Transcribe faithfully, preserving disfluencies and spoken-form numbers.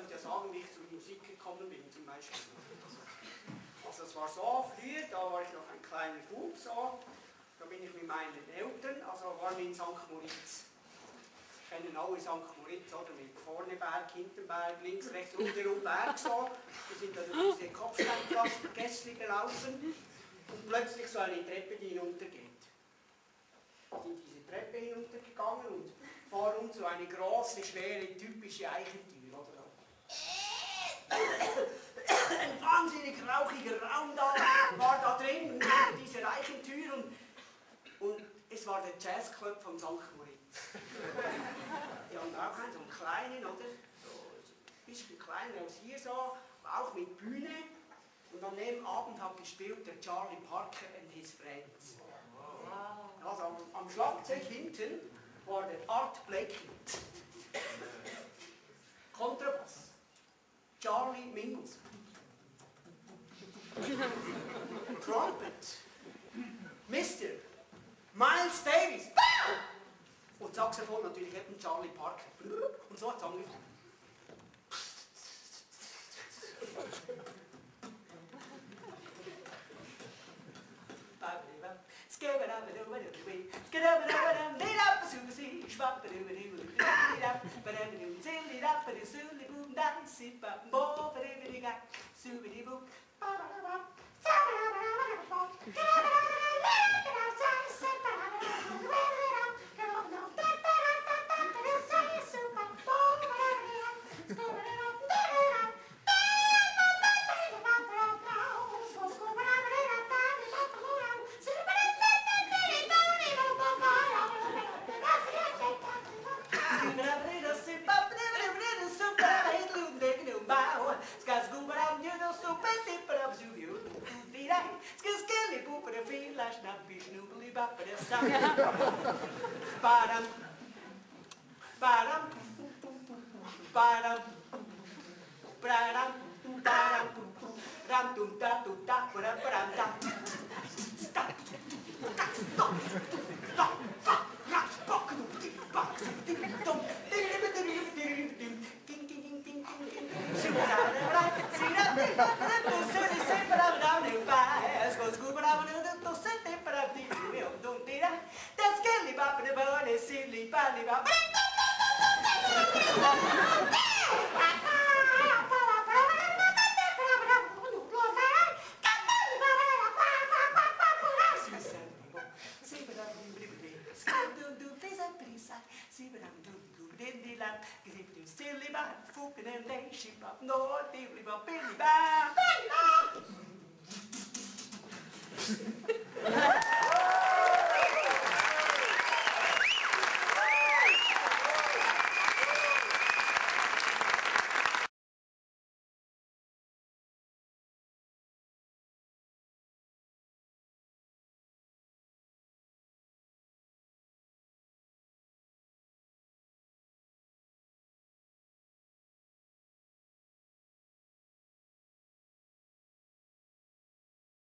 könnte ja sagen, wie ich zur Musik gekommen bin, zum Beispiel. Also es war so, früher, da war ich noch ein kleiner Bub, so, da bin ich mit meinen Eltern, also waren wir in Sankt Moritz. Kennen alle Sankt Moritz, oder? Mit vorne Berg, hinten Berg, links, rechts, rundherum Berg, so. Wir sind da durch diese Kopfsteinpflastergässli gelaufen und plötzlich so eine Treppe, die hinuntergeht. Wir sind diese Treppe hinuntergegangen und vor uns so eine große, schwere, typische Eichentür, oder? Ein wahnsinnig rauchiger Raum da, war da drin, diese Eichentür und, und es war der Jazzclub von Sankt Moritz. Die haben auch einen, so einen kleinen, oder? So ein bisschen kleiner als hier so, auch mit Bühne. Und am nächsten Abend hat gespielt der Charlie Parker and his Friends. Also am, am Schlagzeug hinten war der Art Blakey. Kontrabass. Charlie Mingus. Trumpet. Mister Miles Davis. Und Saxophon natürlich eben Charlie Parker. Und so hat es angefangen. Badam, badam, badam, badam, badam, ram tum ta tum ta badam badam ta. Stop, stop, stop, stop, stop, stop, stop, stop, Silly